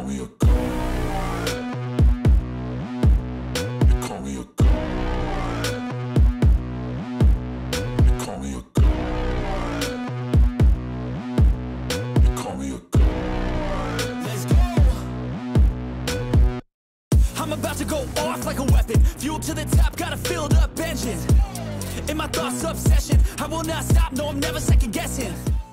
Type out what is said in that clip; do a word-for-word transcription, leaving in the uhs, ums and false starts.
me a god. You call me a god. You call me a god. You call me a god. Let's go. I'm about to go off like a weapon. Fuel to the top, got a filled up engine. In my thoughts, obsession. I will not stop, no, I'm never second guessing.